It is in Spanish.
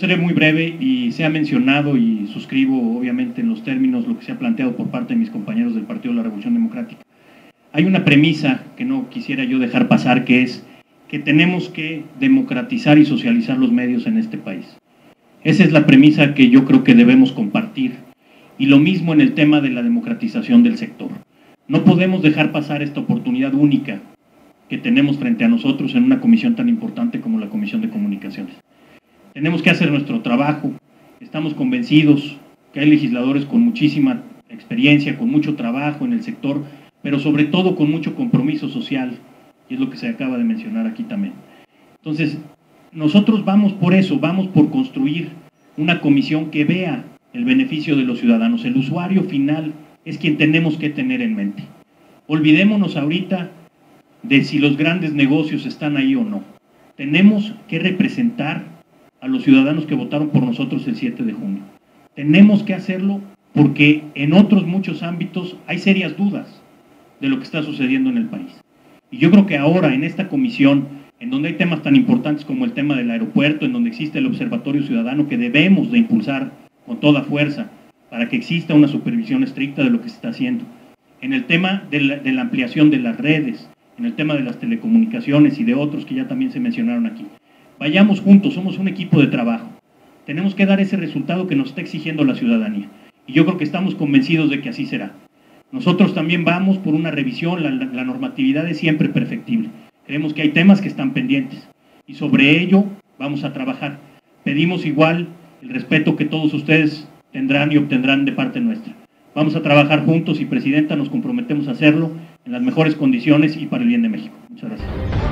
seré muy breve y se ha mencionado y suscribo obviamente en los términos lo que se ha planteado por parte de mis compañeros del Partido de la Revolución Democrática. Hay una premisa que no quisiera yo dejar pasar, que es que tenemos que democratizar y socializar los medios en este país. Esa es la premisa que yo creo que debemos compartir. Y lo mismo en el tema de la democratización del sector. No podemos dejar pasar esta oportunidad única que tenemos frente a nosotros en una comisión tan importante como la Comisión de Comunicaciones. Tenemos que hacer nuestro trabajo. Estamos convencidos que hay legisladores con muchísima experiencia, con mucho trabajo en el sector, pero sobre todo con mucho compromiso social, y es lo que se acaba de mencionar aquí también. Entonces, nosotros vamos por eso, vamos por construir una comisión que vea el beneficio de los ciudadanos. El usuario final es quien tenemos que tener en mente. Olvidémonos ahorita de si los grandes negocios están ahí o no. Tenemos que representar a los ciudadanos que votaron por nosotros el 7 de junio. Tenemos que hacerlo porque en otros muchos ámbitos hay serias dudas de lo que está sucediendo en el país. Y yo creo que ahora en esta comisión, en donde hay temas tan importantes como el tema del aeropuerto, en donde existe el Observatorio Ciudadano que debemos de impulsar con toda fuerza para que exista una supervisión estricta de lo que se está haciendo, en el tema de la ampliación de las redes, en el tema de las telecomunicaciones y de otros que ya también se mencionaron aquí. Vayamos juntos, somos un equipo de trabajo. Tenemos que dar ese resultado que nos está exigiendo la ciudadanía. Y yo creo que estamos convencidos de que así será. Nosotros también vamos por una revisión, la normatividad es siempre perfectible. Creemos que hay temas que están pendientes y sobre ello vamos a trabajar. Pedimos igual el respeto que todos ustedes tendrán y obtendrán de parte nuestra. Vamos a trabajar juntos y, Presidenta, nos comprometemos a hacerlo en las mejores condiciones y para el bien de México. Muchas gracias.